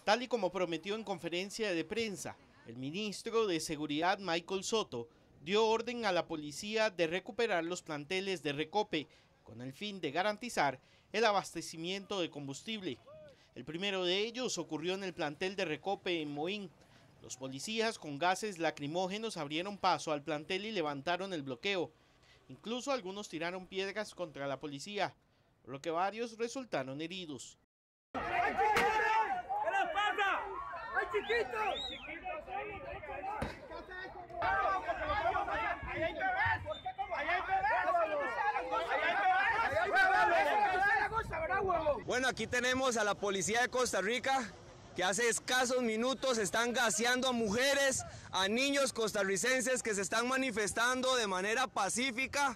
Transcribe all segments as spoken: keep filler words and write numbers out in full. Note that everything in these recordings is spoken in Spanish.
Tal y como prometió en conferencia de prensa, el ministro de Seguridad Michael Soto dio orden a la policía de recuperar los planteles de Recope con el fin de garantizar el abastecimiento de combustible. El primero de ellos ocurrió en el plantel de Recope en Moín. Los policías con gases lacrimógenos abrieron paso al plantel y levantaron el bloqueo. Incluso algunos tiraron piedras contra la policía, por lo que varios resultaron heridos. ¡Ay, chiquitos! ¿Qué les pasa? ¡Ay, chiquitos! ¡Ahí hay bebés! ¡Ahí hay bebés! Bueno, aquí tenemos a la policía de Costa Rica, que hace escasos minutos están gaseando a mujeres, a niños costarricenses que se están manifestando de manera pacífica.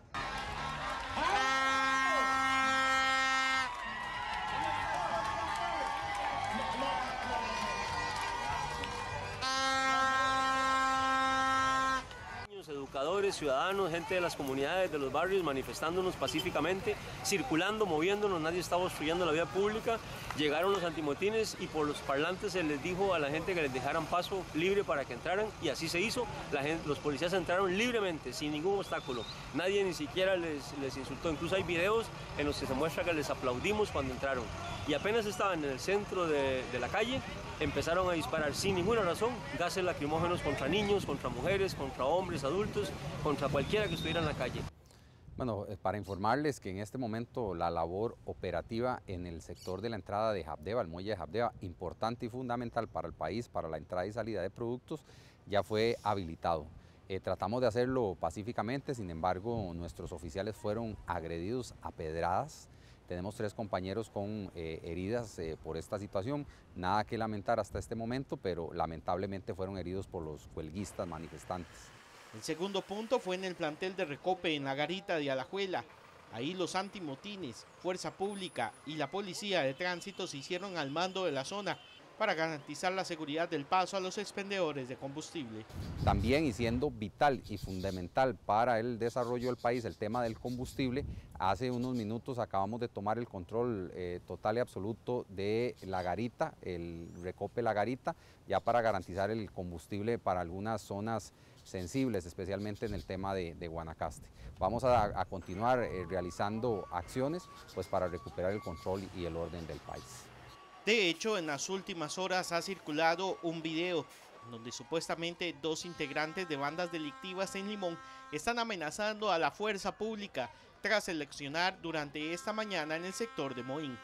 Educadores, ciudadanos, gente de las comunidades, de los barrios, manifestándonos pacíficamente, circulando, moviéndonos, nadie estaba obstruyendo la vía pública. Llegaron los antimotines y por los parlantes se les dijo a la gente que les dejaran paso libre para que entraran, y así se hizo. La gente, los policías entraron libremente, sin ningún obstáculo. Nadie ni siquiera les, les insultó. Incluso hay videos en los que se muestra que les aplaudimos cuando entraron. Y apenas estaban en el centro de, de la calle, empezaron a disparar sin ninguna razón gases lacrimógenos contra niños, contra mujeres, contra hombres, adultos, contra cualquiera que estuviera en la calle. Bueno, para informarles que en este momento la labor operativa en el sector de la entrada de Habdeba, el muelle de Habdeba, importante y fundamental para el país, para la entrada y salida de productos, ya fue habilitado. Eh, tratamos de hacerlo pacíficamente, sin embargo, nuestros oficiales fueron agredidos a pedradas. Tenemos tres compañeros con eh, heridas eh, por esta situación, nada que lamentar hasta este momento, pero lamentablemente fueron heridos por los huelguistas manifestantes. El segundo punto fue en el plantel de Recope, en la garita de Alajuela. Ahí los antimotines, Fuerza Pública y la Policía de Tránsito se hicieron al mando de la zona para garantizar la seguridad del paso a los expendedores de combustible. También, y siendo vital y fundamental para el desarrollo del país el tema del combustible, hace unos minutos acabamos de tomar el control eh, total y absoluto de la garita, el Recope La Garita, ya para garantizar el combustible para algunas zonas sensibles, especialmente en el tema de, de Guanacaste. Vamos a, a continuar eh, realizando acciones pues, para recuperar el control y el orden del país. De hecho, en las últimas horas ha circulado un video donde supuestamente dos integrantes de bandas delictivas en Limón están amenazando a la fuerza pública tras eleccionar durante esta mañana en el sector de Moín.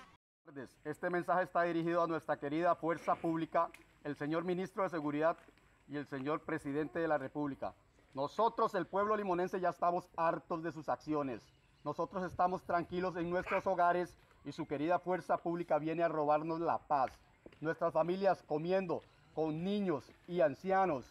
Este mensaje está dirigido a nuestra querida fuerza pública, el señor ministro de Seguridad y el señor presidente de la República. Nosotros, el pueblo limonense, ya estamos hartos de sus acciones. Nosotros estamos tranquilos en nuestros hogares y su querida fuerza pública viene a robarnos la paz. Nuestras familias comiendo con niños y ancianos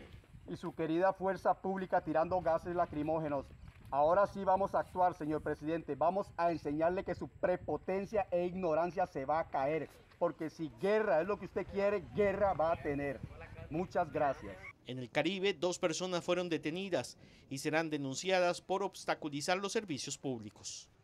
y su querida fuerza pública tirando gases lacrimógenos. Ahora sí vamos a actuar, señor presidente. Vamos a enseñarle que su prepotencia e ignorancia se va a caer. Porque si guerra es lo que usted quiere, guerra va a tener. Muchas gracias. En el Caribe, dos personas fueron detenidas y serán denunciadas por obstaculizar los servicios públicos.